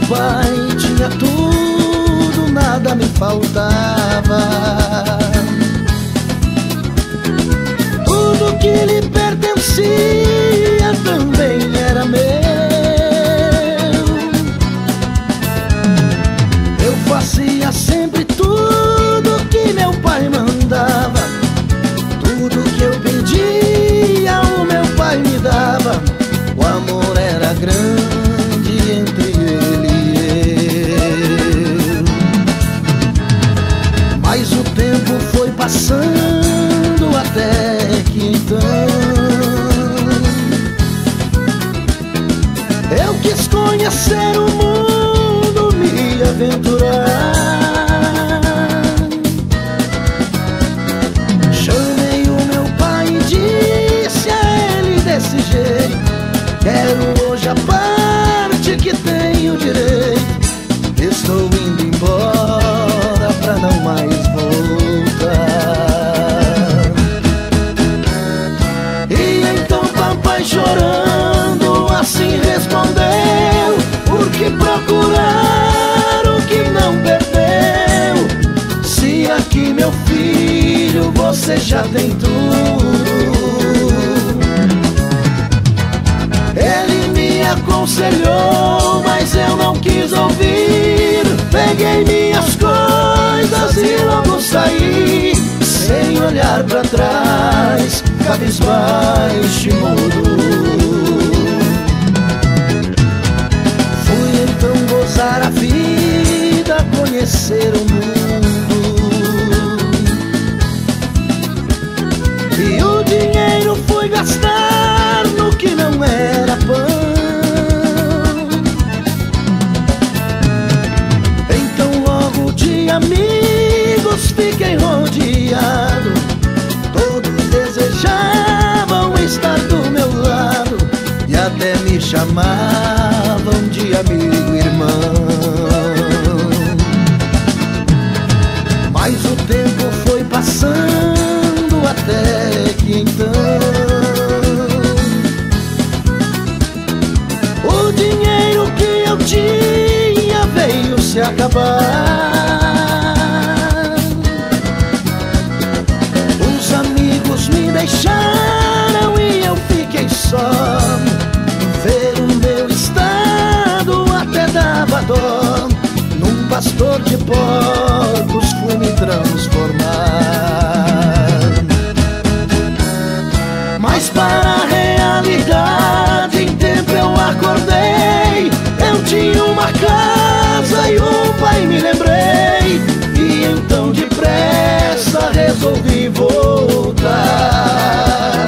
pai tinha tudo, nada me faltava. Tudo que lhe pertencia também era meu. Eu fazia sempre tudo que meu pai mandava. Tudo que eu pedia, o meu pai me dava. O amor era grande entre ele e eu. Mas o tempo foi passando até que então eu quis conhecer o mundo, me aventurar. Chamei o meu pai e disse a ele desse jeito: quero hoje a parte que tenho direito. Estou indo embora pra não mais voltar. E então papai, chorando, assim respondeu: por que procurar o que não perdeu? Se aqui, meu filho, você já tem tudo. Ele me aconselhou, mas eu não quis ouvir. Peguei minhas coisas e logo saí, sem olhar pra trás, cabisbaixo e mudo. Fui então gozar a vida, conhecer o mundo. E o dinheiro fui gastar no que não era pão. Então logo de amigos fiquei rodeado. Todos desejavam estar do meu lado e até me chamavam de amigo, irmão. Mas o tempo foi passando até que então o dinheiro que eu tinha veio se acabar. Os amigos me deixaram e eu fiquei só. Ver o meu estado até dava dó. Num pastor de porcos fui me transformar. Mas para a realidade, em tempo eu acordei. Eu tinha uma casa e um pai, me lembrei. E então depressa resolvi voltar.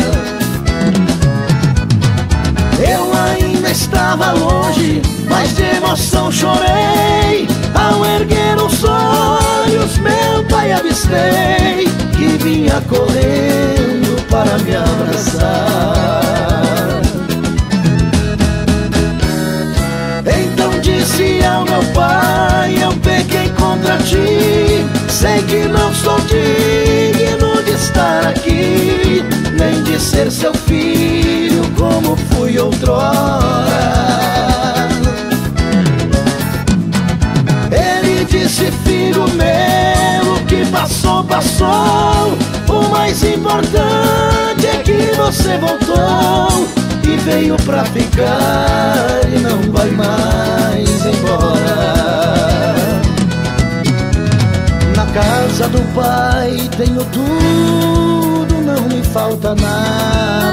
Eu ainda estava longe, mas de emoção chorei. Ao erguer os olhos, meu pai avistei, que vinha correndo para me abraçar. Então disse ao meu pai: eu pequei contra ti. Sei que não sou digno de estar aqui, nem de ser seu filho como fui outrora. Ele disse: filho meu, o que passou, passou. O mais importante é que você voltou e veio pra ficar e não vai mais embora. Na casa do pai tenho tudo, não me falta nada.